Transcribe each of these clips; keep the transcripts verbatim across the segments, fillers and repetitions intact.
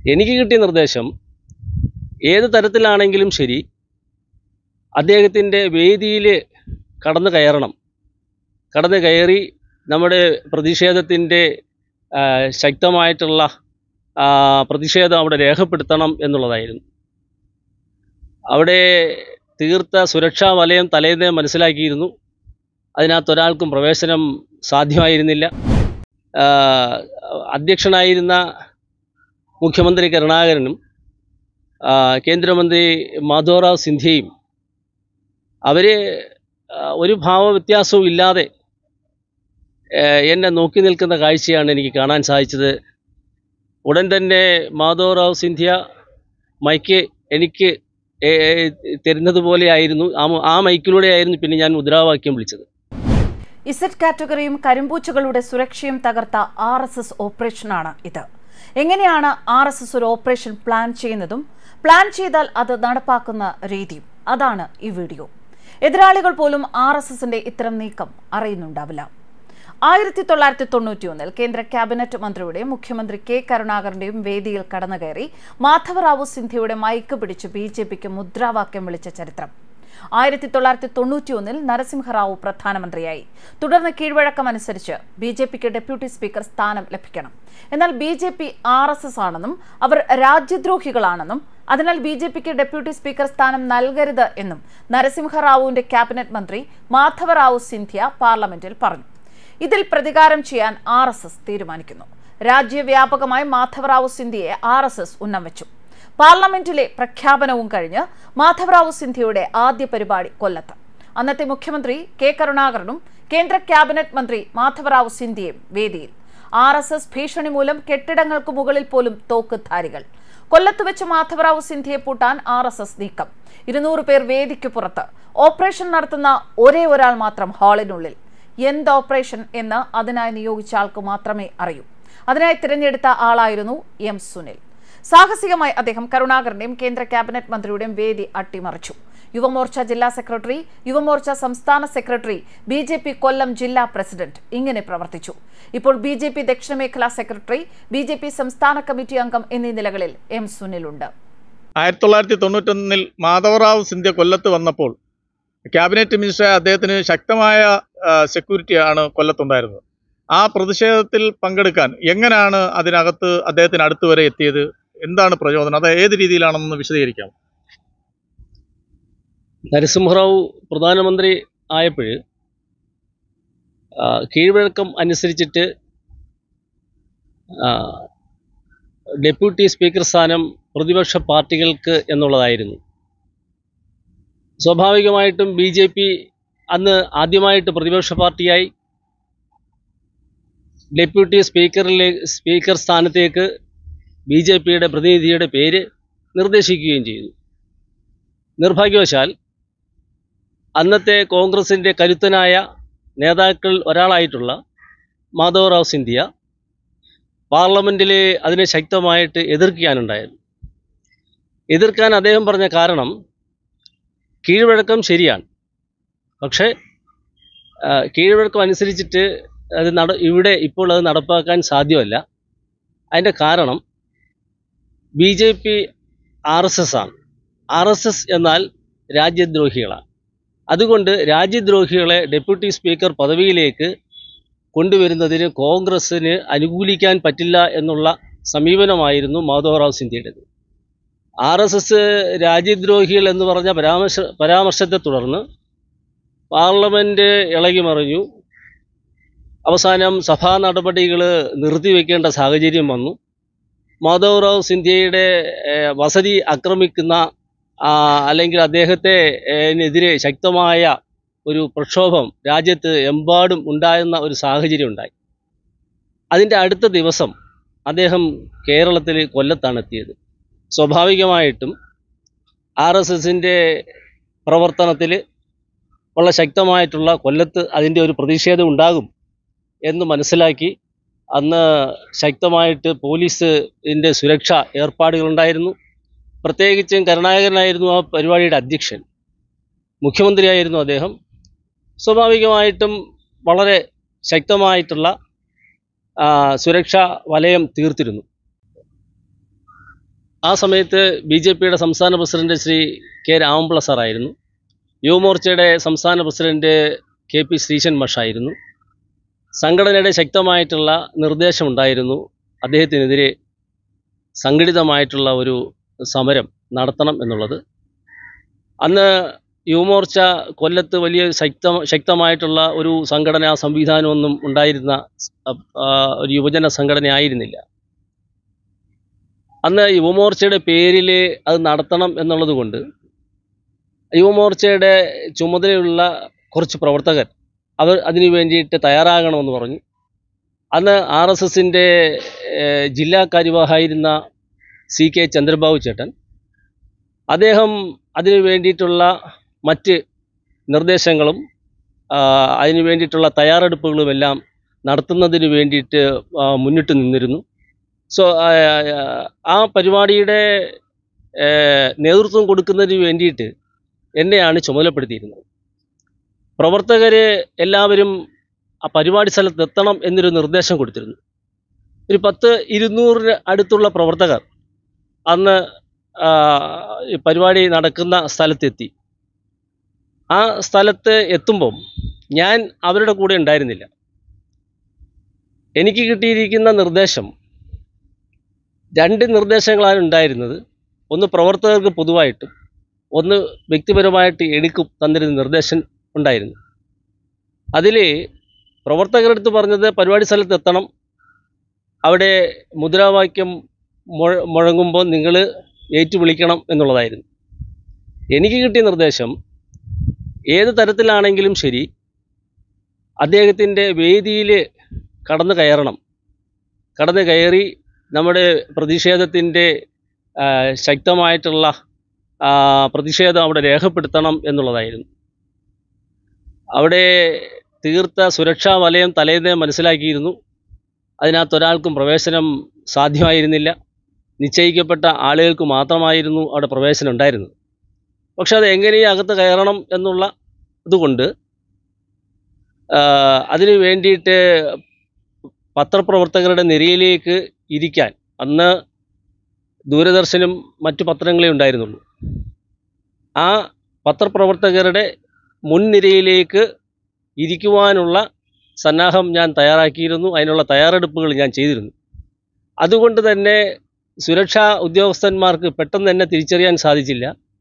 എനിക്ക് കിട്ടിയ നിർദ്ദേശം ഏത് തരത്തിലാണെങ്കിലും ശരി അദ്ദേഹത്തിൻ്റെ വേദിയിൽ കടന്നു കയറണം, കടന്നു കയറി നമ്മുടെ പ്രതിഷേധത്തിൻ്റെ ശക്തമായിട്ടുള്ള പ്രതിഷേധം അവിടെ രേഖപ്പെടുത്തണം എന്നുള്ളതായിരുന്നു. അവിടെ തീർത്ത സുരക്ഷാ വലയം തലേന്നേ മനസ്സിലാക്കിയിരുന്നു. അതിനകത്തൊരാൾക്കും പ്രവേശനം സാധ്യമായിരുന്നില്ല. അധ്യക്ഷനായിരുന്ന മുഖ്യമന്ത്രി കരുണാകരനും കേന്ദ്രമന്ത്രി മാധവറാവ് സിന്ധ്യയും അവർ ഒരു ഭാവവ്യത്യാസവും ഇല്ലാതെ എന്നെ നോക്കി നിൽക്കുന്ന കാഴ്ചയാണ് എനിക്ക് കാണാൻ സാധിച്ചത്. ഉടൻ തന്നെ മാധവറാവ് സിന്ധ്യ മൈക്ക് എനിക്ക് തരുന്നത് പോലെയായിരുന്നു. ആ മൈക്കിലൂടെയായിരുന്നു പിന്നെ ഞാൻ മുദ്രാവാക്യം വിളിച്ചത്. ഇസഡ് കാറ്റഗറിയും കരിമ്പൂച്ചകളുടെ സുരക്ഷയും തകർത്ത ആർ എസ് എസ് ഓപ്പറേഷനാണ് ഇത്. എങ്ങനെയാണ് ആർ എസ് എസ് ഒരു ഓപ്പറേഷൻ പ്ലാൻ ചെയ്യുന്നതും പ്ലാൻ ചെയ്താൽ അത് നടപ്പാക്കുന്ന രീതിയും, അതാണ് ഈ വീഡിയോ. എതിരാളികൾ പോലും ആർ എസ് എസിന്റെ ഇത്തരം നീക്കം അറിയുന്നുണ്ടാവില്ല. ആയിരത്തി തൊള്ളായിരത്തി തൊണ്ണൂറ്റി ഒന്നിൽ കേന്ദ്ര ക്യാബിനറ്റ് മന്ത്രിയുടെയും മുഖ്യമന്ത്രി കെ കരുണാകരന്റെയും വേദിയിൽ കടന്നുകയറി മാധവറാവു സിന്ധ്യയുടെ മൈക്ക് പിടിച്ച് ബി ജെ പിക്ക് മുദ്രാവാക്യം വിളിച്ച ചരിത്രം. ആയിരത്തി തൊള്ളായിരത്തി തൊണ്ണൂറ്റി ഒന്നിൽ നരസിംഹറാവു പ്രധാനമന്ത്രിയായി. തുടർന്ന് കീഴ്വഴക്കമനുസരിച്ച് ബി ജെ പിക്ക് ഡെപ്യൂട്ടി സ്പീക്കർ സ്ഥാനം ലഭിക്കണം. എന്നാൽ B J P R S S ആണെന്നും അവർ രാജ്യദ്രോഹികളാണെന്നും അതിനാൽ ബി ജെ പിക്ക് ഡെപ്യൂട്ടി സ്പീക്കർ സ്ഥാനം നൽകരുത് എന്നും നരസിംഹറാവുവിന്റെ ക്യാബിനറ്റ് മന്ത്രി മാധവറാവു സിന്ധ്യ പാർലമെന്റിൽ പറഞ്ഞു. ഇതിൽ പ്രതികാരം ചെയ്യാൻ ആർ എസ് എസ് തീരുമാനിക്കുന്നു. രാജ്യവ്യാപകമായി മാധവറാവു സിന്ധ്യയെ ആർ എസ് എസ് ഉന്നം വെച്ചു. പാർലമെന്റിലെ പ്രഖ്യാപനവും കഴിഞ്ഞ് മാധവറാവു സിന്ധ്യയുടെ ആദ്യ പരിപാടി കൊല്ലത്ത്. അന്നത്തെ മുഖ്യമന്ത്രി കെ കരുണാകരനും കേന്ദ്ര ക്യാബിനറ്റ് മന്ത്രി മാധവറാവു സിന്ധ്യയും വേദിയിൽ. ആർ എസ് എസ് ഭീഷണി മൂലം കെട്ടിടങ്ങൾക്ക് മുകളിൽ പോലും തോക്കുധാരികൾ. കൊല്ലത്ത് വെച്ച് മാധവറാവു സിന്ധ്യയെ പൂട്ടാൻ ആർ എസ് എസ് നീക്കം. ഇരുന്നൂറ് പേർ വേദിക്ക് പുറത്ത്. ഓപ്പറേഷൻ നടത്തുന്ന ഒരേ ഒരാൾ മാത്രം ഹാളിനുള്ളിൽ. എന്ത് ഓപ്പറേഷൻ എന്ന് അതിനായി നിയോഗിച്ച ആൾക്ക് മാത്രമേ അറിയൂ. അതിനായി തിരഞ്ഞെടുത്ത ആളായിരുന്നു എം സുനിൽ. സാഹസികമായി അദ്ദേഹം കരുണാകരന്റെയും കേന്ദ്ര ക്യാബിനറ്റ് മന്ത്രിയുടെയും വേദി അട്ടിമറിച്ചു. യുവമോർച്ച ജില്ലാ സെക്രട്ടറി, യുവമോർച്ച സംസ്ഥാന secretary, B J P Kollam ജില്ലാ പ്രസിഡന്റ് ഇങ്ങനെ പ്രവർത്തിച്ചു. ഇപ്പോൾ ബി ജെ പി ദക്ഷിണമേഖലാ സെക്രട്ടറി, ബി ജെ പി സംസ്ഥാന കമ്മിറ്റി അംഗം എന്നീ നിലകളിൽ എം സുനിലുണ്ട്. ആയിരത്തി തൊള്ളായിരത്തി തൊണ്ണൂറ്റൊന്നിൽ മാധവറാവു സിന്ധ്യ കൊല്ലത്ത് വന്നപ്പോൾ ക്യാബിനറ്റ് മിനിസ്റ്റർ അദ്ദേഹത്തിന് ശക്തമായ സെക്യൂരിറ്റിയാണ് കൊല്ലത്തുണ്ടായിരുന്നത്. ആ പ്രതിഷേധത്തിൽ പങ്കെടുക്കാൻ എങ്ങനെയാണ് അതിനകത്ത് അദ്ദേഹത്തിന് അടുത്ത് വരെ എത്തിയത്? എന്താണ് പ്രചോദനം? അത് ഏത് രീതിയിലാണെന്ന് വിശദീകരിക്കാം. നരസിംഹറാവു പ്രധാനമന്ത്രി ആയപ്പോൾ കീഴ്വഴക്കം അനുസരിച്ചിട്ട് ഡെപ്യൂട്ടി സ്പീക്കർ സ്ഥാനം പ്രതിപക്ഷ പാർട്ടികൾക്ക് എന്നുള്ളതായിരുന്നു. സ്വാഭാവികമായിട്ടും ബി ജെ പി അന്ന് ആദ്യമായിട്ട് പ്രതിപക്ഷ പാർട്ടിയായി. ഡെപ്യൂട്ടി സ്പീക്കറിലെ സ്പീക്കർ സ്ഥാനത്തേക്ക് ബി ജെ പിയുടെ പ്രതിനിധിയുടെ പേര് നിർദ്ദേശിക്കുകയും ചെയ്തു. നിർഭാഗ്യവശാൽ അന്നത്തെ കോൺഗ്രസിൻ്റെ കരുത്തനായ നേതാക്കൾ ഒരാളായിട്ടുള്ള മാധവറാവ് സിന്ധ്യ പാർലമെൻറ്റിൽ അതിനെ ശക്തമായിട്ട് എതിർക്കാനുണ്ടായിരുന്നു. എതിർക്കാൻ അദ്ദേഹം പറഞ്ഞ കാരണം കീഴ്വഴക്കം ശരിയാണ്, പക്ഷേ കീഴ്വഴക്കം അനുസരിച്ചിട്ട് അത് നട ഇവിടെ ഇപ്പോൾ അത് നടപ്പാക്കാൻ സാധ്യമല്ല. അതിൻ്റെ കാരണം B J P R S S ആണ്. ആർ എസ് എസ് എന്നാൽ രാജ്യദ്രോഹികളാണ്. അതുകൊണ്ട് രാജ്യദ്രോഹികളെ ഡെപ്യൂട്ടി സ്പീക്കർ പദവിയിലേക്ക് കൊണ്ടുവരുന്നതിന് കോൺഗ്രസ്സിന് അനുകൂലിക്കാൻ പറ്റില്ല എന്നുള്ള സമീപനമായിരുന്നു മാധവറാവ് സിന്ധ്യയുടേത്. ആർ എസ് എസ് രാജ്യദ്രോഹികൾ എന്ന് പറഞ്ഞ പരാമർശ പരാമർശത്തെ തുടർന്ന് പാർലമെൻറ്റ് ഇളകി മറിഞ്ഞു. അവസാനം സഭാ നടപടികൾ നിർത്തിവെക്കേണ്ട സാഹചര്യം വന്നു. മാധവറാവ് സിന്ധ്യയുടെ വസതി ആക്രമിക്കുന്ന അല്ലെങ്കിൽ അദ്ദേഹത്തെ എതിരെ ശക്തമായ ഒരു പ്രക്ഷോഭം രാജ്യത്ത് എമ്പാടും ഉണ്ടാകുന്ന ഒരു സാഹചര്യം ഉണ്ടായി. അതിൻ്റെ അടുത്ത ദിവസം അദ്ദേഹം കേരളത്തിൽ കൊല്ലത്താണ് എത്തിയത്. സ്വാഭാവികമായിട്ടും ആർ എസ് എസിൻ്റെ പ്രവർത്തനത്തിൽ ഉള്ള ശക്തമായിട്ടുള്ള കൊല്ലത്ത് അതിൻ്റെ ഒരു പ്രതിഷേധം ഉണ്ടാകും എന്ന് മനസ്സിലാക്കി അന്ന് ശക്തമായിട്ട് പോലീസിൻ്റെ സുരക്ഷ ഏർപ്പാടുകളുണ്ടായിരുന്നു. പ്രത്യേകിച്ചും കരുണാകരനായിരുന്നു ആ പരിപാടിയുടെ അധ്യക്ഷൻ, മുഖ്യമന്ത്രിയായിരുന്നു അദ്ദേഹം. സ്വാഭാവികമായിട്ടും വളരെ ശക്തമായിട്ടുള്ള സുരക്ഷാ വലയം തീർത്തിരുന്നു. ആ സമയത്ത് ബി ജെ പിയുടെ സംസ്ഥാന പ്രസിഡന്റ് ശ്രീ കെ രാമപിള്ള സാറായിരുന്നു. യുവമോർച്ചയുടെ സംസ്ഥാന പ്രസിഡന്റ് കെ പി ശ്രീശൻ മാഷായിരുന്നു. സംഘടനയുടെ ശക്തമായിട്ടുള്ള നിർദ്ദേശമുണ്ടായിരുന്നു, അദ്ദേഹത്തിനെതിരെ സംഘടിതമായിട്ടുള്ള ഒരു സമരം നടത്തണം എന്നുള്ളത്. അന്ന് യുവമോർച്ച കൊല്ലത്ത് വലിയ ശക്ത ശക്തമായിട്ടുള്ള ഒരു സംഘടനാ സംവിധാനമൊന്നും ഉണ്ടായിരുന്ന ഒരു യുവജന സംഘടന ആയിരുന്നില്ല. അന്ന് യുവമോർച്ചയുടെ പേരിൽ അത് നടത്തണം എന്നുള്ളത് കൊണ്ട് യുവമോർച്ചയുടെ ചുമതലയുള്ള കുറച്ച് പ്രവർത്തകർ അവർ അതിനു വേണ്ടിയിട്ട് തയ്യാറാകണമെന്ന് പറഞ്ഞു. അന്ന് ആർ എസ് എസിൻ്റെ ജില്ലാ കാര്യവാഹായിരുന്ന സി കെ ചന്ദ്രബാബു ചേട്ടൻ, അദ്ദേഹം അതിനു വേണ്ടിയിട്ടുള്ള മറ്റ് നിർദ്ദേശങ്ങളും അതിനു വേണ്ടിയിട്ടുള്ള തയ്യാറെടുപ്പുകളുമെല്ലാം നടത്തുന്നതിന് വേണ്ടിയിട്ട് മുന്നിട്ട് നിന്നിരുന്നു. സോ ആ പരിപാടിയുടെ നേതൃത്വം കൊടുക്കുന്നതിന് വേണ്ടിയിട്ട് എന്നെയാണ് ചുമതലപ്പെടുത്തിയിരുന്നത്. പ്രവർത്തകർ എല്ലാവരും ആ പരിപാടി സ്ഥലത്ത് എത്തണം എന്നൊരു നിർദ്ദേശം കൊടുത്തിരുന്നു. ഒരു പത്ത് ഇരുന്നൂറിന് അടുത്തുള്ള പ്രവർത്തകർ അന്ന് പരിപാടി നടക്കുന്ന സ്ഥലത്തെത്തി. ആ സ്ഥലത്ത് എത്തുമ്പം ഞാൻ അവരുടെ കൂടെ ഉണ്ടായിരുന്നില്ല. എനിക്ക് കിട്ടിയിരിക്കുന്ന നിർദ്ദേശം രണ്ട് നിർദ്ദേശങ്ങളാണ് ഉണ്ടായിരുന്നത്. ഒന്ന് പ്രവർത്തകർക്ക് പൊതുവായിട്ടും ഒന്ന് വ്യക്തിപരമായിട്ട് എനിക്കും തന്നിരുന്ന നിർദ്ദേശം ഉണ്ടായിരുന്നു. അതിൽ പ്രവർത്തകരുടെ അടുത്ത് പറഞ്ഞത് പരിപാടി സ്ഥലത്ത് എത്തണം, അവിടെ മുദ്രാവാക്യം മുഴ മുഴങ്ങുമ്പോൾ നിങ്ങൾ ഏറ്റുവിളിക്കണം എന്നുള്ളതായിരുന്നു. എനിക്ക് കിട്ടിയ നിർദ്ദേശം ഏത് തരത്തിലാണെങ്കിലും ശരി അദ്ദേഹത്തിൻ്റെ വേദിയിൽ കടന്നു കയറണം, കടന്നു കയറി നമ്മുടെ പ്രതിഷേധത്തിൻ്റെ ശക്തമായിട്ടുള്ള പ്രതിഷേധം അവിടെ രേഖപ്പെടുത്തണം എന്നുള്ളതായിരുന്നു. അവിടെ തീർത്ത സുരക്ഷാ വലയം തലേന്നേ മനസ്സിലാക്കിയിരുന്നു. അതിനകത്ത് ഒരാൾക്കും പ്രവേശനം സാധ്യമായിരുന്നില്ല. നിശ്ചയിക്കപ്പെട്ട ആളുകൾക്ക് മാത്രമായിരുന്നു അവിടെ പ്രവേശനം ഉണ്ടായിരുന്നത്. പക്ഷെ അത് എങ്ങനെയും അകത്ത് കയറണം എന്നുള്ള ഇതുകൊണ്ട് അതിനു വേണ്ടിയിട്ട് പത്രപ്രവർത്തകരുടെ നിരയിലേക്ക് ഇരിക്കാൻ അന്ന് ദൂരദർശനും മറ്റു പത്രങ്ങളേ ഉണ്ടായിരുന്നുള്ളൂ. ആ പത്രപ്രവർത്തകരുടെ മുൻനിരയിലേക്ക് ഇരിക്കുവാനുള്ള സന്നാഹം ഞാൻ തയ്യാറാക്കിയിരുന്നു. അതിനുള്ള തയ്യാറെടുപ്പുകൾ ഞാൻ ചെയ്തിരുന്നു. അതുകൊണ്ട് തന്നെ സുരക്ഷാ ഉദ്യോഗസ്ഥന്മാർക്ക് പെട്ടെന്ന് തന്നെ തിരിച്ചറിയാൻ സാധിച്ചില്ല.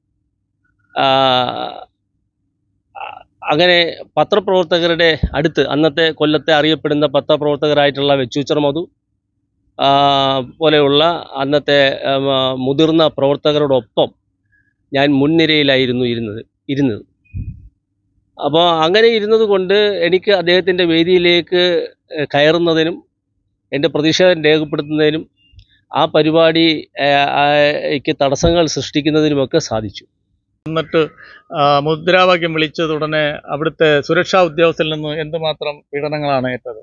അങ്ങനെ പത്രപ്രവർത്തകരുടെ അടുത്ത് അന്നത്തെ കൊല്ലത്തെ അറിയപ്പെടുന്ന പത്രപ്രവർത്തകരായിട്ടുള്ള വെച്ചൂച്ചർ മധു പോലെയുള്ള അന്നത്തെ മുതിർന്ന പ്രവർത്തകരോടൊപ്പം ഞാൻ മുൻനിരയിലായിരുന്നു ഇരുന്നത് ഇരുന്നത് അപ്പോൾ അങ്ങനെ ഇരുന്നത് കൊണ്ട് എനിക്ക് അദ്ദേഹത്തിൻ്റെ വേദിയിലേക്ക് കയറുന്നതിനും എൻ്റെ പ്രതിഷേധം രേഖപ്പെടുത്തുന്നതിനും ആ പരിപാടിക്ക് തടസ്സങ്ങൾ സൃഷ്ടിക്കുന്നതിനുമൊക്കെ സാധിച്ചു. എന്നിട്ട് മുദ്രാവാക്യം വിളിച്ചത് ഉടനെ അവിടുത്തെ സുരക്ഷാ ഉദ്യോഗസ്ഥരിൽ നിന്ന് എന്തുമാത്രം പീഡനങ്ങളാണ് ഏറ്റത്?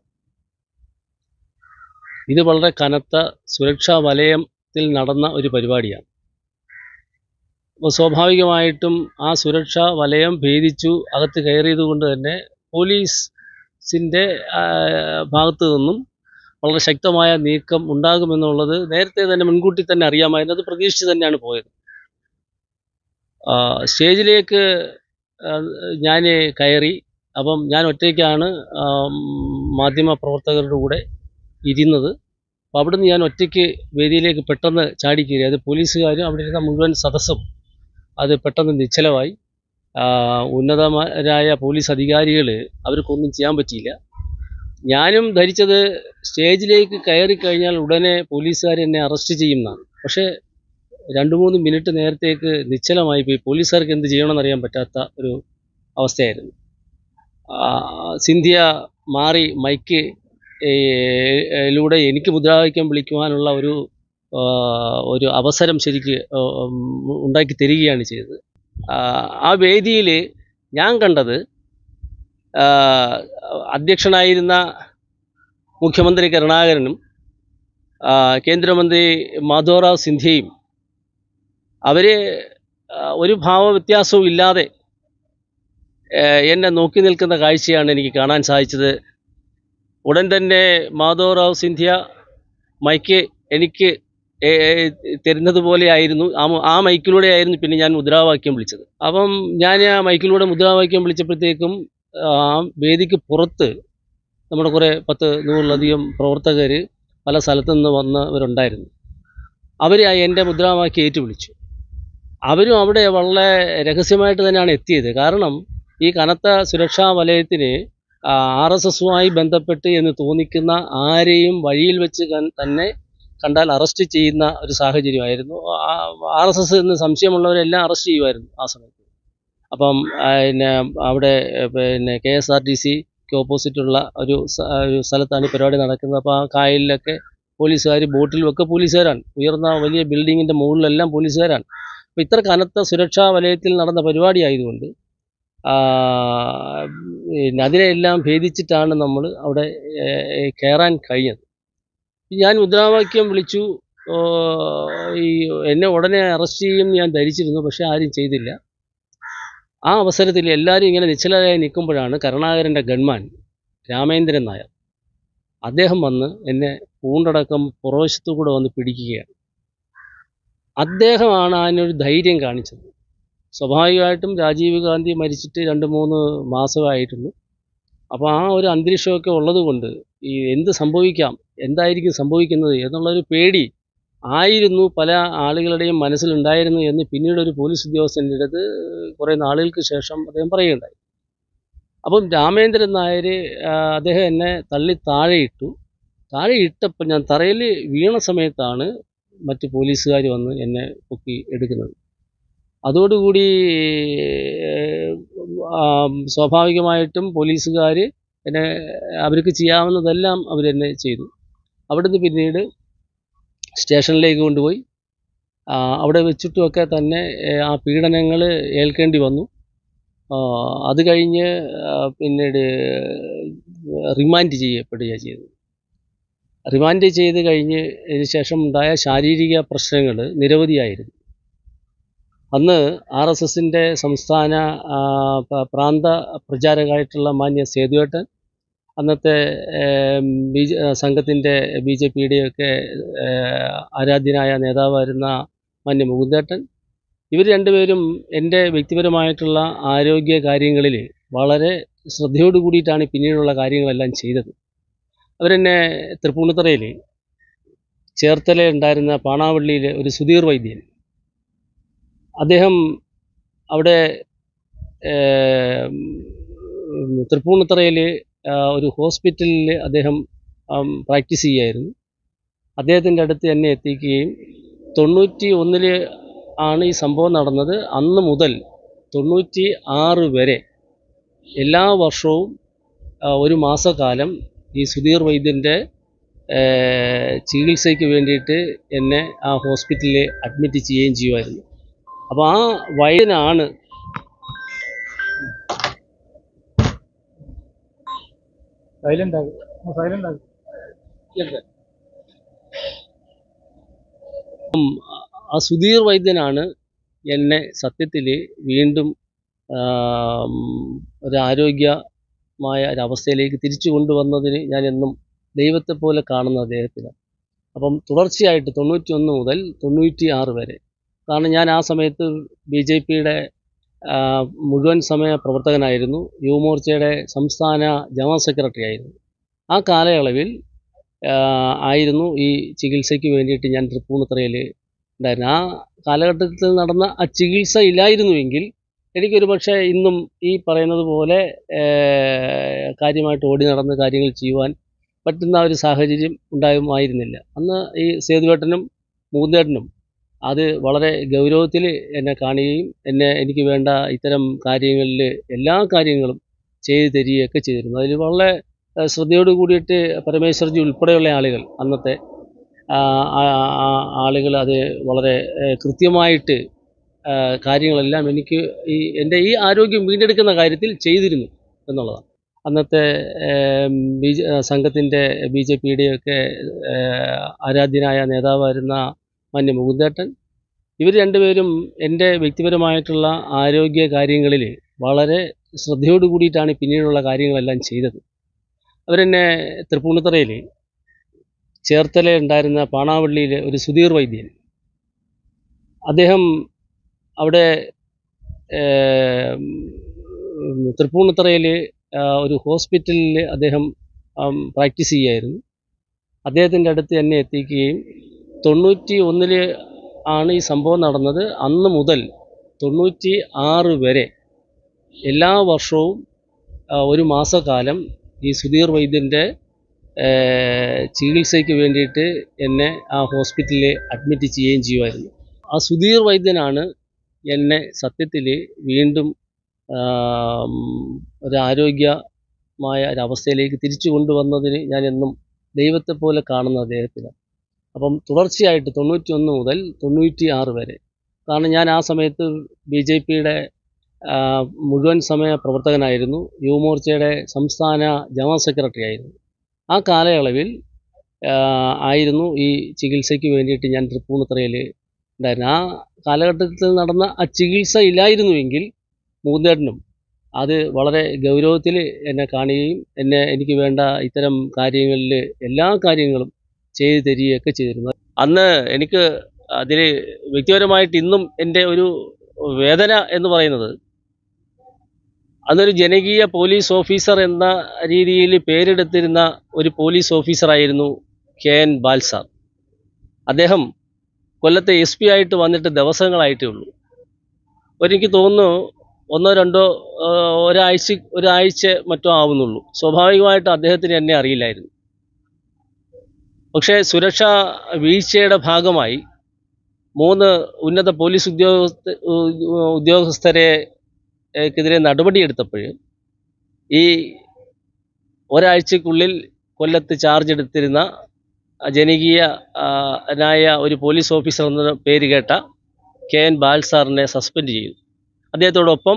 ഇത് വളരെ കനത്ത സുരക്ഷാ വലയത്തിൽ നടന്ന ഒരു പരിപാടിയാണ്. അപ്പോൾ സ്വാഭാവികമായിട്ടും ആ സുരക്ഷാ വലയം ഭേദിച്ചു അകത്ത് കയറിയത് കൊണ്ട് തന്നെ പോലീസിൻ്റെ ഭാഗത്തു നിന്നും വളരെ ശക്തമായ നീക്കം ഉണ്ടാകുമെന്നുള്ളത് നേരത്തെ തന്നെ മുൻകൂട്ടി തന്നെ അറിയാമായിരുന്നു. അത് പ്രതീക്ഷിച്ച് തന്നെയാണ് പോയത്. സ്റ്റേജിലേക്ക് ഞാൻ കയറി. അപ്പം ഞാൻ ഒറ്റയ്ക്കാണ് മാധ്യമ പ്രവർത്തകരുടെ കൂടെ ഇരുന്നത്. അപ്പോൾ അവിടുന്ന് ഞാൻ ഒറ്റയ്ക്ക് വേദിയിലേക്ക് പെട്ടെന്ന് ചാടിക്കയറി. അത് പോലീസുകാരും അവിടെ ഇരുന്ന മുഴുവൻ സദസ്സും അത് പെട്ടെന്ന് നിശ്ചലമായി. ഉന്നതരായ പോലീസ് അധികാരികൾ അവർക്കൊന്നും ചെയ്യാൻ പറ്റിയില്ല. ഞാനും ധരിച്ചത് സ്റ്റേജിലേക്ക് കയറി കഴിഞ്ഞാൽ ഉടനെ പോലീസുകാർ എന്നെ അറസ്റ്റ് ചെയ്യുമെന്നാണ്. പക്ഷേ രണ്ട് മൂന്ന് മിനിറ്റ് നേരത്തേക്ക് നിശ്ചലമായി പോയി. പോലീസുകാർക്ക് എന്ത് ചെയ്യണമെന്നറിയാൻ പറ്റാത്ത ഒരു അവസ്ഥയായിരുന്നു. സിന്ധ്യ മാറി മൈക്ക് ലൂടെ എനിക്ക് മുദ്രാവാക്യം വിളിക്കുവാനുള്ള ഒരു ഒരു അവസരം ശരിക്ക് ഉണ്ടാക്കി തരികയാണ് ചെയ്തത്. ആ വേദിയിൽ ഞാൻ കണ്ടത് അധ്യക്ഷനായിരുന്ന മുഖ്യമന്ത്രി കരുണാകരനും കേന്ദ്രമന്ത്രി മാധവറാവ് സിന്ധ്യയും അവർ ഒരു ഭാവവ്യത്യാസവും ഇല്ലാതെ എന്നെ നോക്കി നിൽക്കുന്ന കാഴ്ചയാണ് എനിക്ക് കാണാൻ സാധിച്ചത്. ഉടൻ തന്നെ മാധവറാവ് സിന്ധ്യ മൈക്ക് എനിക്ക് ഏ- ഏ- തരുന്നത് പോലെ ആയിരുന്നു ആ മു- ആ മൈക്കിലൂടെ ആയിരുന്നു പിന്നെ ഞാൻ മുദ്രാവാക്യം വിളിച്ചത്. അപ്പം ഞാൻ ആ മൈക്കിലൂടെ മുദ്രാവാക്യം വിളിച്ചപ്പോഴത്തേക്കും ആ വേദിക്ക് പുറത്ത് നമ്മുടെ കുറേ പത്ത് നൂറിലധികം പ്രവർത്തകർ പല സ്ഥലത്തു നിന്ന് വന്നവരുണ്ടായിരുന്നു. അവർ എൻ്റെ മുദ്രാവാക്യം ഏറ്റുവിളിച്ചു. അവരും അവിടെ വളരെ രഹസ്യമായിട്ട് തന്നെയാണ് എത്തിയത്. കാരണം ഈ കനത്ത സുരക്ഷാ വലയത്തിന് ആർ എസ് എസുമായി ബന്ധപ്പെട്ട് എന്ന് തോന്നിക്കുന്ന ആരെയും വഴിയിൽ വെച്ച് കൺ- തന്നെ കണ്ടാൽ അറസ്റ്റ് ചെയ്യുന്ന ഒരു സാഹചര്യമായിരുന്നു. ആർ എസ് എസ് എന്ന് സംശയമുള്ളവരെല്ലാം അറസ്റ്റ് ചെയ്യുമായിരുന്നു ആ സമയത്ത്. അപ്പം ആ, പിന്നെ അവിടെ ഏ, പിന്നെ കെ എസ് ആർ ടി സിക്ക് ഓപ്പോസിറ്റുള്ള ഒരു സ- ഒരു സ്ഥലത്താണ് ഈ പരിപാടി നടക്കുന്നത്. അപ്പോൾ ആ കായലിലൊക്കെ പോലീസുകാർ, ബോട്ടിലുമൊക്കെ പോലീസുകാരാണ്. ഉയർന്ന വലിയ ബിൽഡിങ്ങിൻ്റെ മുകളിലെല്ലാം പോലീസുകാരാണ്. അപ്പോൾ ഇത്ര കനത്ത സുരക്ഷാ വലയത്തിൽ നടന്ന പരിപാടി ആയതുകൊണ്ട് ആ, പിന്നെ അതിനെല്ലാം ഭേദിച്ചിട്ടാണ് നമ്മൾ അവിടെ ഏ, കയറാൻ കഴിഞ്ഞത്. ഞാൻ മുദ്രാവാക്യം വിളിച്ചു. ഓ, ഈ എന്നെ ഉടനെ അറസ്റ്റ് ചെയ്യും ഞാൻ ധരിച്ചിരുന്നു, പക്ഷെ ആരും ചെയ്തില്ല. ആ അവസരത്തിൽ എല്ലാവരും ഇങ്ങനെ നിശ്ചലരായി നിൽക്കുമ്പോഴാണ് കരുണാകരൻ്റെ ഗൺമാൻ രാമേന്ദ്രൻ നായർ അദ്ദേഹം വന്ന് എന്നെ പൂണ്ടടക്കം പുറവശത്തു കൂടെ വന്ന് പിടിക്കുകയാണ്. അദ്ദേഹമാണ് അതിനൊരു ധൈര്യം കാണിച്ചത്. സ്വാഭാവികമായിട്ടും രാജീവ് ഗാന്ധി മരിച്ചിട്ട് രണ്ട് മൂന്ന് മാസമായിട്ടുള്ളൂ. അപ്പോൾ ആ ഒരു അന്തരീക്ഷമൊക്കെ ഉള്ളത് കൊണ്ട് ഈ എന്ത് സംഭവിക്കാം, എന്തായിരിക്കും സംഭവിക്കുന്നത് എന്നുള്ളൊരു പേടി ആയിരുന്നു പല ആളുകളുടെയും മനസ്സിലുണ്ടായിരുന്നു എന്ന് പിന്നീട് ഒരു പോലീസ് ഉദ്യോഗസ്ഥൻ്റെ അടുത്ത് കുറേ നാളുകൾക്ക് ശേഷം അദ്ദേഹം പറയുകയുണ്ടായി. അപ്പം രാമേന്ദ്രൻ നായർ ആ, അദ്ദേഹം എന്നെ തള്ളി താഴെ ഇട്ടു. താഴെ ഇട്ടപ്പോൾ ഞാൻ തറയിൽ വീണ സമയത്താണ് മറ്റ് പോലീസുകാർ വന്ന് എന്നെ പൊക്കി എടുക്കുന്നത്. അതോടുകൂടി ഏഹ്, ആ, സ്വാഭാവികമായിട്ടും പോലീസുകാർ എന്നെ അവർക്ക് ചെയ്യാവുന്നതെല്ലാം അവരെന്നെ ചെയ്തു. അവിടുന്ന് പിന്നീട് സ്റ്റേഷനിലേക്ക് കൊണ്ടുപോയി. ആ, അവിടെ വെച്ചിട്ടുമൊക്കെ തന്നെ ഏഹ്, ആ പീഡനങ്ങൾ ഏൽക്കേണ്ടി വന്നു. ആ, അത് കഴിഞ്ഞ് ആ, പിന്നീട് റിമാൻഡ് ചെയ്യപ്പെടുകയാണ് ചെയ്തത്. റിമാൻഡ് ചെയ്ത് കഴിഞ്ഞ് ഇതിന് ശേഷം ഉണ്ടായ ശാരീരിക പ്രശ്നങ്ങൾ നിരവധിയായിരുന്നു. അന്ന് ആർ എസ് എസിൻ്റെ സംസ്ഥാന ആ, പ- പ്രാന്ത പ്രചാരകമായിട്ടുള്ള മാന്യ സേതുവേട്ടൻ, അന്നത്തെ ബി ജെ സംഘത്തിൻ്റെ ബി ജെ പിയുടെയൊക്കെ ആരാധ്യനായ നേതാവായിരുന്ന മാന്യ മുകുന്ദേട്ടൻ, ഇവർ രണ്ടുപേരും എൻ്റെ വ്യക്തിപരമായിട്ടുള്ള ആരോഗ്യ കാര്യങ്ങളിൽ വളരെ ശ്രദ്ധയോട് കൂടിയിട്ടാണ് പിന്നീടുള്ള കാര്യങ്ങളെല്ലാം ചെയ്തത്. അവരെന്നെ തൃപ്പൂണിത്തറയിൽ ചേർത്തല ഉണ്ടായിരുന്ന പാണാവള്ളിയിലെ ഒരു സുധീർ വൈദ്യൻ, അദ്ദേഹം അവിടെ ഏഹ്, തൃപ്പൂണിത്തറയിൽ ഒരു ഹോസ്പിറ്റലിൽ അദ്ദേഹം പ്രാക്ടീസ് ചെയ്യുമായിരുന്നു. അദ്ദേഹത്തിൻ്റെ അടുത്ത് എന്നെ എത്തിക്കുകയും തൊണ്ണൂറ്റി ഒന്നിൽ ആണ് ഈ സംഭവം നടന്നത്. അന്ന് മുതൽ തൊണ്ണൂറ്റി ആറ് വരെ എല്ലാ വർഷവും ആ, ഒരു മാസക്കാലം ഈ സുധീർ വൈദ്യൻ്റെ ഏഹ്, ചികിത്സയ്ക്ക് വേണ്ടിയിട്ട് എന്നെ ആ ഹോസ്പിറ്റലിൽ അഡ്മിറ്റ് ചെയ്യുകയും ചെയ്യുമായിരുന്നു. അപ്പോൾ ആ വൈദ്യനാണ് സൈലന്റ് ആകും സൈലന്റ് ആകും ആ സുധീർ വൈദ്യനാണ് എന്നെ സത്യത്തിൽ വീണ്ടും ആം, ഒരു ആരോഗ്യമായ ഒരവസ്ഥയിലേക്ക് തിരിച്ചു കൊണ്ടുവന്നതിന് ഞാൻ എന്നും ദൈവത്തെ പോലെ കാണുന്ന അദ്ദേഹത്തിനാണ്. അപ്പം തുടർച്ചയായിട്ട് തൊണ്ണൂറ്റി ഒന്ന് മുതൽ തൊണ്ണൂറ്റി ആറ് വരെ, കാരണം ഞാൻ ആ സമയത്ത് ബി ജെ പിയുടെ മുഴുവൻ സമയ പ്രവർത്തകനായിരുന്നു, യുവമോർച്ചയുടെ സംസ്ഥാന ജനറൽ സെക്രട്ടറി ആയിരുന്നു. ആ കാലയളവിൽ ആ, ആയിരുന്നു ഈ ചികിത്സയ്ക്ക് വേണ്ടിയിട്ട് ഞാൻ തൃപ്പൂണിത്തറയിൽ ഉണ്ടായിരുന്നു. ആ കാലഘട്ടത്തിൽ നടന്ന ആ ചികിത്സ ഇല്ലായിരുന്നുവെങ്കിൽ എനിക്കൊരു പക്ഷേ ഇന്നും ഈ പറയുന്നത് പോലെ ഏഹ്, കാര്യമായിട്ട് ഓടി നടന്ന് കാര്യങ്ങൾ ചെയ്യുവാൻ പറ്റുന്ന ഒരു സാഹചര്യം ഉണ്ടാകുമായിരുന്നില്ല. അന്ന് ഈ സേതുവേട്ടനും മുകുന്ദേട്ടനും അത് വളരെ ഗൗരവത്തിൽ എന്നെ കാണുകയും എന്നെ എനിക്ക് വേണ്ട ഇത്തരം കാര്യങ്ങളിൽ എല്ലാ കാര്യങ്ങളും ചെയ്തു തരികയൊക്കെ ചെയ്തിരുന്നു. അതിൽ വളരെ ഏഹ്, ശ്രദ്ധയോട് കൂടിയിട്ട് പരമേശ്വർജി ഉൾപ്പെടെയുള്ള ആളുകൾ, അന്നത്തെ ആ, ആ, ആ ആളുകൾ അത് വളരെ ഏഹ്, കൃത്യമായിട്ട് ആ, കാര്യങ്ങളെല്ലാം എനിക്ക് ഈ എൻ്റെ ഈ ആരോഗ്യം വീണ്ടെടുക്കുന്ന കാര്യത്തിൽ ചെയ്തിരുന്നു എന്നുള്ളതാണ്. അന്നത്തെ ഏം, ബി ജെ സംഘത്തിൻ്റെ ബി ജെ പിയുടെയൊക്കെ ആരാധ്യനായ നേതാവായിരുന്ന മാന്യ മുകുന്ദേട്ടൻ, ഇവർ രണ്ടുപേരും എൻ്റെ വ്യക്തിപരമായിട്ടുള്ള ആരോഗ്യ കാര്യങ്ങളിൽ വളരെ ശ്രദ്ധയോട് കൂടിയിട്ടാണ് പിന്നീടുള്ള കാര്യങ്ങളെല്ലാം ചെയ്തത്. അവരെന്നെ തൃപ്പൂണിത്തറയിൽ ചേർത്തല ഉണ്ടായിരുന്ന പാണാവള്ളിയിലെ ഒരു സുധീർ വൈദ്യൻ, അദ്ദേഹം അവിടെ തൃപ്പൂണിത്തറയിൽ ഒരു ഹോസ്പിറ്റലിൽ അദ്ദേഹം പ്രാക്ടീസ് ചെയ്യുമായിരുന്നു. അദ്ദേഹത്തിൻ്റെ അടുത്ത് എന്നെ എത്തിക്കുകയും തൊണ്ണൂറ്റി ഒന്നിൽ ആണ് ഈ സംഭവം നടന്നത്. അന്ന് മുതൽ തൊണ്ണൂറ്റി ആറ് വരെ എല്ലാ വർഷവും ഒരു മാസക്കാലം ഈ സുധീർ വൈദ്യൻ്റെ ചികിത്സയ്ക്ക് വേണ്ടിയിട്ട് എന്നെ ആ ഹോസ്പിറ്റലിൽ അഡ്മിറ്റ് ചെയ്യുകയും ചെയ്യുമായിരുന്നു. ആ സുധീർ വൈദ്യനാണ് എന്നെ സത്യത്തിൽ വീണ്ടും ഒരു ആരോഗ്യമായ ഒരവസ്ഥയിലേക്ക് തിരിച്ചു കൊണ്ടുവന്നതിന് ഞാൻ എന്നും ദൈവത്തെ പോലെ കാണുന്ന അദ്ദേഹത്തിനാണ്. അപ്പം തുടർച്ചയായിട്ട് തൊണ്ണൂറ്റി ഒന്ന് മുതൽ തൊണ്ണൂറ്റി ആറ് വരെ, കാരണം ഞാൻ ആ സമയത്ത് ബി ജെ പിയുടെ മുഴുവൻ സമയ പ്രവർത്തകനായിരുന്നു, യുവമോർച്ചയുടെ സംസ്ഥാന ജനറൽ സെക്രട്ടറി ആയിരുന്നു. ആ കാലയളവിൽ ആയിരുന്നു ഈ ചികിത്സയ്ക്ക് വേണ്ടിയിട്ട് ഞാൻ തൃപ്പൂണിത്തറയിൽ ഉണ്ടായിരുന്നു. ആ കാലഘട്ടത്തിൽ നടന്ന ആ ചികിത്സ ഇല്ലായിരുന്നുവെങ്കിൽ മൂന്നേട്ടനും അത് വളരെ ഗൗരവത്തിൽ എന്നെ കാണുകയും എന്നെ എനിക്ക് വേണ്ട ഇത്തരം കാര്യങ്ങളിൽ എല്ലാ കാര്യങ്ങളും ചെയ്തു തരികയൊക്കെ ചെയ്തിരുന്നു. അന്ന് എനിക്ക് അതിൽ വ്യക്തിപരമായിട്ട് ഇന്നും എൻ്റെ ഒരു വേദന എന്ന് പറയുന്നത്, അന്നൊരു ജനകീയ പോലീസ് ഓഫീസർ എന്ന രീതിയിൽ പേരെടുത്തിരുന്ന ഒരു പോലീസ് ഓഫീസറായിരുന്നു കെ എൻ ബാൽസാർ. അദ്ദേഹം കൊല്ലത്തെ എസ് പി ആയിട്ട് വന്നിട്ട് ദിവസങ്ങളായിട്ടേ ഉള്ളൂ. എനിക്ക് തോന്നുന്നു ഒന്നോ രണ്ടോ ഒരാഴ്ച ഒരാഴ്ച മറ്റോ ആവുന്നുള്ളൂ. സ്വാഭാവികമായിട്ട് അദ്ദേഹത്തിന് എന്നെ അറിയില്ലായിരുന്നു. പക്ഷേ സുരക്ഷാ വീഴ്ചയുടെ ഭാഗമായി മൂന്ന് ഉന്നത പോലീസ് ഉദ്യോഗസ്ഥ ഉദ്യോഗസ്ഥരെ ക്കെതിരെ നടപടിയെടുത്തപ്പോൾ ഈ ഒരാഴ്ചക്കുള്ളിൽ കൊല്ലത്ത് ചാർജ് എടുത്തിരുന്ന ജനകീയനായ ഒരു പോലീസ് ഓഫീസർ എന്ന പേര് കേട്ട കെ എൻ ബാൽസാറിനെ സസ്പെൻഡ് ചെയ്തു. അദ്ദേഹത്തോടൊപ്പം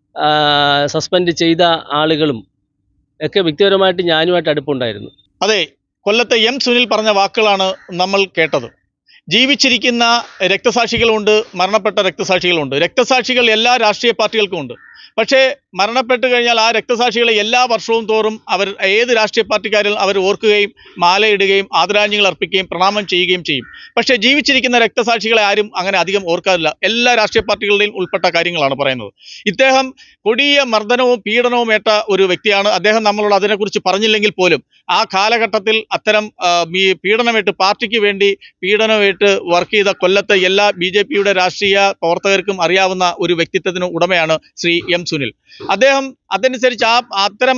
സസ്പെൻഡ് ചെയ്ത ആളുകളും ഒക്കെ വ്യക്തിപരമായിട്ട് ഞാനുമായിട്ട് അടുപ്പുണ്ടായിരുന്നു. അതെ, കൊല്ലത്തെ എം സുനിൽ പറഞ്ഞ വാക്കുകളാണ് നമ്മൾ കേട്ടത്. ജീവിച്ചിരിക്കുന്ന രക്തസാക്ഷികളുണ്ട്, മരണപ്പെട്ട രക്തസാക്ഷികളുണ്ട്. രക്തസാക്ഷികൾ എല്ലാ രാഷ്ട്രീയ പാർട്ടികൾക്കും ഉണ്ട്. പക്ഷേ മരണപ്പെട്ട് കഴിഞ്ഞാൽ ആ രക്തസാക്ഷികളെ എല്ലാ വർഷവും തോറും അവർ ഏത് രാഷ്ട്രീയ പാർട്ടിക്കാരും അവർ ഓർക്കുകയും മാലയിടുകയും ആദരാഞ്ജലികൾ അർപ്പിക്കുകയും പ്രണാമം ചെയ്യുകയും ചെയ്യും. പക്ഷേ ജീവിച്ചിരിക്കുന്ന രക്തസാക്ഷികളെ ആരും അങ്ങനെ അധികം ഓർക്കാറില്ല. എല്ലാ രാഷ്ട്രീയ പാർട്ടികളുടെയും ഉൾപ്പെട്ട കാര്യങ്ങളാണ് പറയുന്നത്. ഇദ്ദേഹം കൊടിയ മർദ്ദനവും പീഡനവും ഏറ്റ ഒരു വ്യക്തിയാണ്. അദ്ദേഹം നമ്മളോട് അതിനെക്കുറിച്ച് പറഞ്ഞില്ലെങ്കിൽ പോലും ആ കാലഘട്ടത്തിൽ അത്തരം ഈ പീഡനമേറ്റ് പാർട്ടിക്ക് വേണ്ടി പീഡനമേറ്റ് വർക്ക് ചെയ്ത കൊല്ലത്തെ എല്ലാ ബി ജെ പിയുടെ രാഷ്ട്രീയ പ്രവർത്തകർക്കും അറിയാവുന്ന ഒരു വ്യക്തിത്വത്തിന് ഉടമയാണ് ശ്രീ എം സുനിൽ. അദ്ദേഹം അതനുസരിച്ച് ആ അത്തരം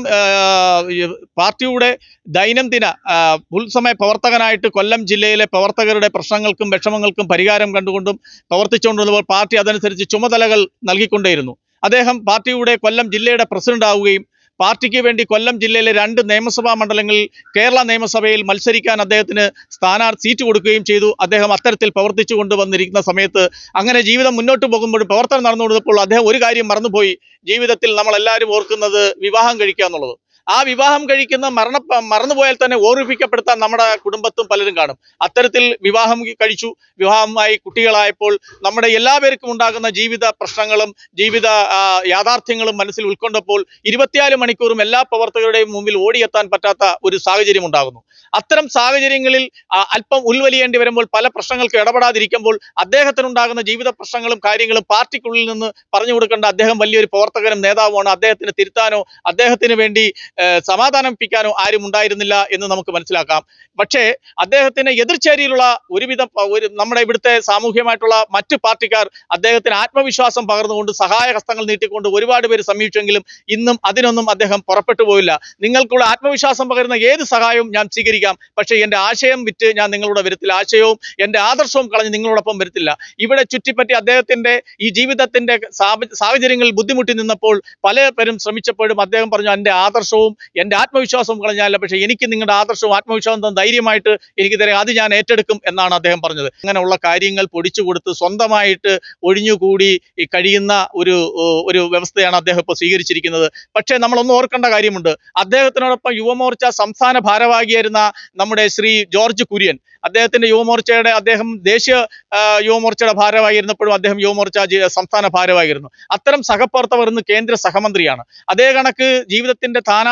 പാർട്ടിയുടെ ദൈനംദിന ഫുൾസമയ പ്രവർത്തകനായിട്ട് കൊല്ലം ജില്ലയിലെ പ്രവർത്തകരുടെ പ്രശ്നങ്ങൾക്കും വിഷമങ്ങൾക്കും പരിഹാരം കണ്ടുകൊണ്ടും പ്രവർത്തിച്ചുകൊണ്ടിരുന്നപ്പോൾ പാർട്ടി അതനുസരിച്ച് ചുമതലകൾ നൽകിക്കൊണ്ടേയിരുന്നു. അദ്ദേഹം പാർട്ടിയുടെ കൊല്ലം ജില്ലയുടെ പ്രസിഡന്റ് ആവുകയും പാർട്ടിക്ക് വേണ്ടി കൊല്ലം ജില്ലയിലെ രണ്ട് നിയമസഭാ മണ്ഡലങ്ങളിൽ കേരള നിയമസഭയിൽ മത്സരിക്കാൻ അദ്ദേഹത്തിന് സ്ഥാനാർത്ഥി സീറ്റ് കൊടുക്കുകയും ചെയ്തു. അദ്ദേഹം അത്തരത്തിൽ പ്രവർത്തിച്ചു കൊണ്ടുവന്നിരിക്കുന്ന സമയത്ത് അങ്ങനെ ജീവിതം മുന്നോട്ട് പോകുമ്പോഴും പ്രവർത്തനം നടന്നുകൊടുത്തപ്പോൾ അദ്ദേഹം ഒരു കാര്യം മറന്നുപോയി. ജീവിതത്തിൽ നമ്മളെല്ലാവരും ഓർക്കുന്നത് വിവാഹം കഴിക്കുക എന്നുള്ളത്. ആ വിവാഹം കഴിക്കുന്ന മരണ മറന്നുപോയാൽ തന്നെ ഓർമ്മിപ്പിക്കപ്പെടുത്താൻ നമ്മുടെ കുടുംബത്തും പലരും കാണും. അത്തരത്തിൽ വിവാഹം കഴിച്ചു. വിവാഹമായി കുട്ടികളായപ്പോൾ നമ്മുടെ എല്ലാവർക്കും ഉണ്ടാകുന്ന ജീവിത പ്രശ്നങ്ങളും ജീവിത യാഥാർത്ഥ്യങ്ങളും മനസ്സിൽ ഉൾക്കൊണ്ടപ്പോൾ ഇരുപത്തിനാല് മണിക്കൂറും എല്ലാ പ്രവർത്തകരുടെയും മുമ്പിൽ ഓടിയെത്താൻ പറ്റാത്ത ഒരു സാഹചര്യം ഉണ്ടാകുന്നു. അത്തരം സാഹചര്യങ്ങളിൽ അല്പം ഉൾവലിയേണ്ടി വരുമ്പോൾ പല പ്രശ്നങ്ങൾക്ക് ഇടപെടാതിരിക്കുമ്പോൾ അദ്ദേഹത്തിനുണ്ടാകുന്ന ജീവിത പ്രശ്നങ്ങളും കാര്യങ്ങളും പാർട്ടിക്കുള്ളിൽ നിന്ന് പറഞ്ഞു കൊടുക്കേണ്ട അദ്ദേഹം വലിയൊരു പ്രവർത്തകനും നേതാവുമാണ്. അദ്ദേഹത്തിന് തിരുത്താനോ അദ്ദേഹത്തിന് വേണ്ടി സമാധാനിപ്പിക്കാനോ ആരും ഉണ്ടായിരുന്നില്ല എന്ന് നമുക്ക് മനസ്സിലാക്കാം. പക്ഷേ അദ്ദേഹത്തിന് എതിർചേരിയിലുള്ള ഒരുവിധം ഒരു നമ്മുടെ ഇവിടുത്തെ സാമൂഹ്യമായിട്ടുള്ള മറ്റ് പാർട്ടിക്കാർ അദ്ദേഹത്തിന് ആത്മവിശ്വാസം പകർന്നുകൊണ്ട് സഹായ ഹസ്തങ്ങൾ നീട്ടിക്കൊണ്ട് ഒരുപാട് പേര് സമീപിച്ചെങ്കിലും ഇന്നും അതിനൊന്നും അദ്ദേഹം പുറപ്പെട്ടു പോയില്ല. നിങ്ങൾക്കുള്ള ആത്മവിശ്വാസം പകരുന്ന ഏത് സഹായവും ഞാൻ സ്വീകരിക്കാം, പക്ഷേ എൻ്റെ ആശയം വിറ്റ് ഞാൻ നിങ്ങളുടെ വരത്തില്ല, ആശയവും എൻ്റെ ആദർശവും കളഞ്ഞ് നിങ്ങളോടൊപ്പം വരത്തില്ല. ഇവിടെ ചുറ്റിപ്പറ്റി അദ്ദേഹത്തിൻ്റെ ഈ ജീവിതത്തിൻ്റെ സാഹചര്യങ്ങളിൽ ബുദ്ധിമുട്ടി നിന്നപ്പോൾ പല പേരും ശ്രമിച്ചപ്പോഴും അദ്ദേഹം പറഞ്ഞു എൻ്റെ ആദർശവും എൻ്റെ ആത്മവിശ്വാസവും കളഞ്ഞാലല്ല, പക്ഷേ എനിക്ക് നിങ്ങളുടെ ആദർശവും ആത്മവിശ്വാസം ധൈര്യമായിട്ട് എനിക്ക് തരാം, അത് ഞാൻ ഏറ്റെടുക്കും എന്നാണ് അദ്ദേഹം പറഞ്ഞത്. അങ്ങനെയുള്ള കാര്യങ്ങൾ പൊടിച്ചു കൊടുത്ത് സ്വന്തമായിട്ട് ഒഴിഞ്ഞുകൂടി കഴിയുന്ന ഒരു ഒരു വ്യവസ്ഥയാണ് അദ്ദേഹം ഇപ്പോൾ സ്വീകരിച്ചിരിക്കുന്നത്. പക്ഷേ നമ്മളൊന്ന് ഓർക്കേണ്ട കാര്യമുണ്ട്. അദ്ദേഹത്തിനോടൊപ്പം യുവമോർച്ച സംസ്ഥാന ഭാരവാഹിയായിരുന്ന നമ്മുടെ ശ്രീ ജോർജ് കുര്യൻ, അദ്ദേഹത്തിന്റെ യുവമോർച്ചയുടെ അദ്ദേഹം ദേശീയ യുവമോർച്ചയുടെ ഭാരവാഹിയിരുന്നപ്പോഴും അദ്ദേഹം യുവമോർച്ച സംസ്ഥാന ഭാരവാഹിയായിരുന്നു. അത്തരം സഹപ്രവർത്തകർ ഇന്ന് കേന്ദ്ര സഹമന്ത്രിയാണ്. അതേ കണക്ക് ജീവിതത്തിന്റെ സ്ഥാനാർത്ഥി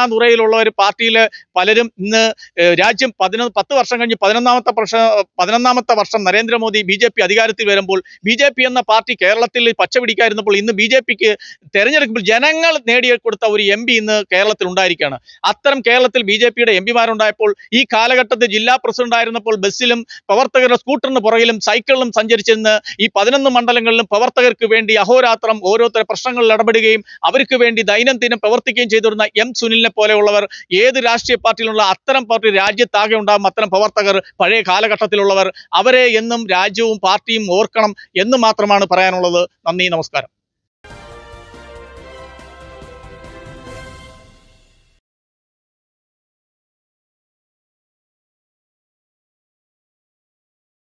തേനാതുറയിലുള്ളവർ പാർട്ടിയിൽ പലരും ഇന്ന് രാജ്യം പതിനൊന്ന് പത്ത് വർഷം കഴിഞ്ഞ് പതിനൊന്നാമത്തെ വർഷ പതിനൊന്നാമത്തെ വർഷം നരേന്ദ്രമോദി ബി ജെ പി അധികാരത്തിൽ വരുമ്പോൾ ബി ജെ പി എന്ന പാർട്ടി കേരളത്തിൽ പച്ച പിടിക്കാതിരുന്നപ്പോൾ ഇന്ന് ബി ജെ പിക്ക് തെരഞ്ഞെടുപ്പിൽ ജനങ്ങൾ നേടിയെടുത്ത ഒരു എം പി ഇന്ന് കേരളത്തിൽ ഉണ്ടായിരിക്കുകയാണ്. അത്തരം കേരളത്തിൽ ബി ജെ പിയുടെ എം പിമാരുണ്ടായപ്പോൾ ഈ കാലഘട്ടത്തിൽ ജില്ലാ പ്രസിഡന്റ് ആയിരുന്നപ്പോൾ ബസ്സിലും പ്രവർത്തകരുടെ സ്കൂട്ടറിന് പുറകിലും സൈക്കിളിലും സഞ്ചരിച്ചിരുന്ന് ഈ പതിനൊന്ന് മണ്ഡലങ്ങളിലും പ്രവർത്തകർക്ക് വേണ്ടി അഹോരാത്രം ഓരോരുത്തരുടെ പ്രശ്നങ്ങളിൽ ഇടപെടുകയും അവർക്ക് വേണ്ടി ദൈനംദിനം പ്രവർത്തിക്കുകയും ചെയ്തിരുന്ന എം സുനിലിനെ പോലെയുള്ളവർ ഏത് രാഷ്ട്രീയ പാർട്ടിയിലുള്ള അത്തരം പാർട്ടി രാജ്യത്താകെ ഉണ്ടാകും. അത്തരം പ്രവർത്തകർ പഴയ കാലഘട്ടത്തിലുള്ളവർ അവരെ എന്നും രാജ്യവും പാർട്ടിയും ഓർക്കണം എന്ന് മാത്രമാണ് പറയാനുള്ളത്. നന്ദി, നമസ്കാരം.